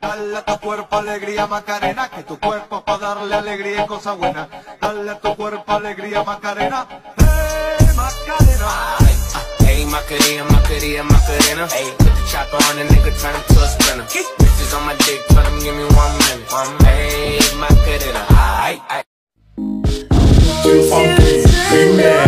Dale a tu cuerpo alegría Macarena, que tu cuerpo es para darle alegría y cosas buenas. Dale a tu cuerpo alegría Macarena, Macarena. Hey, Macarena, Macarena, Macarena. Hey, put the chopper on the nigga, turn him to a sprinter. Bitches on my dick, tell him give me 1 minute. Hey, Macarena. Aight, aight. Too funky, be mad.